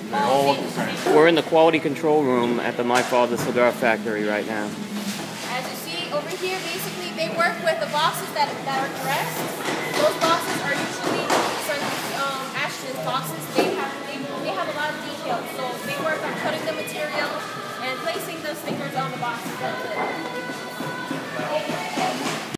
They all look the same. We're in the quality control room at the My Father Cigar Factory right now. As you see over here, basically they work with the boxes that are pressed. Those boxes are usually Ashton's boxes. They have a lot of details, so they work on cutting the material and placing the stickers on the boxes. That's it.